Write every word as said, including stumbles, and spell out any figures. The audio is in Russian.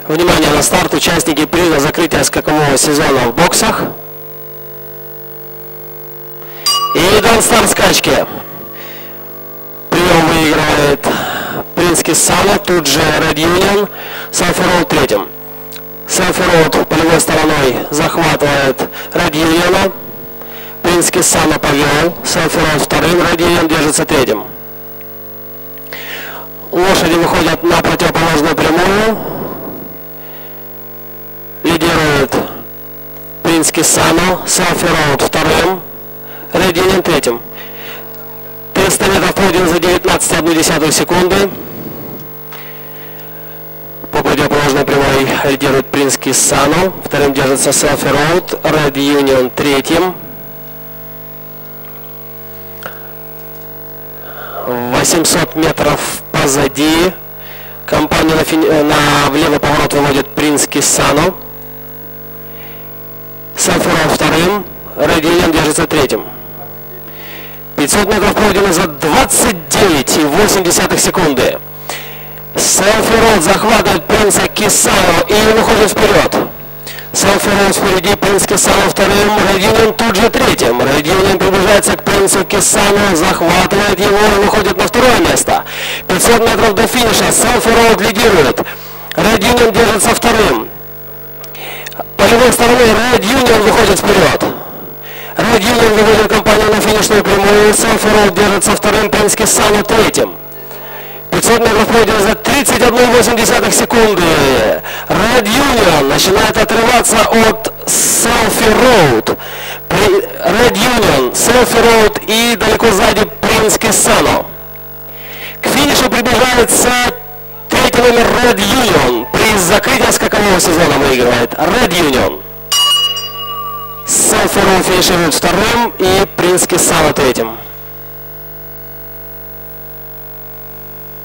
Внимание на старт, участники приза закрытия скакового сезона в боксах. И дан старт скачки. Прием выигрывает Принц Киссано, тут же Red Union, Селфи-Роуд третьим. Селфи-Роуд полевой стороной захватывает Red Union. Принц Киссано повел, Селфи-Роуд вторым, Red Union держится третьим. Лошади выходят на противоположную прямую. Лидирует Принц Киссано, Селфи-Роуд вторым, Red Union третьим. триста метров пройдено за девятнадцать целых одну десятую секунды. По противоположной прямой лидирует Принц Киссано, вторым держится Селфи-Роуд, Red Union третьим. восемьсот метров позади. Компанию на, фини... на влевый поворот выводит Принц Киссано. Селфи-Роуд вторым, Red Union держится третьим. пятьсот метров пройдено за двадцать девять целых восемь десятых секунды. Селфи-Роуд захватывает Принца Киссано и выходит вперед. Селфи-Роуд впереди, Принц Киссано вторым, Red Union тут же третьим. Red Union приближается к Принцу Киссано, захватывает его и выходит на второе место. пятьсот метров до финиша, Селфи-Роуд лидирует. Red Union держится вторым. Полевой стороной Red Union выходит вперед. Red Union выводит компанию на финишную прямую, Селфи-Роуд держится вторым, Принц Киссано третьим. пятьсот метров пройдено за тридцать одну целых восемь десятых секунды. Red Union начинает отрываться от Селфи-Роуд. Red Union, Селфи-Роуд и далеко сзади Принц Киссано. К финишу приближается третий номер Red Union. Приз закрытия скакового сезона выигрывает Red Union. Селфи-Роуд финиширует вторым и Принц Киссано третьим.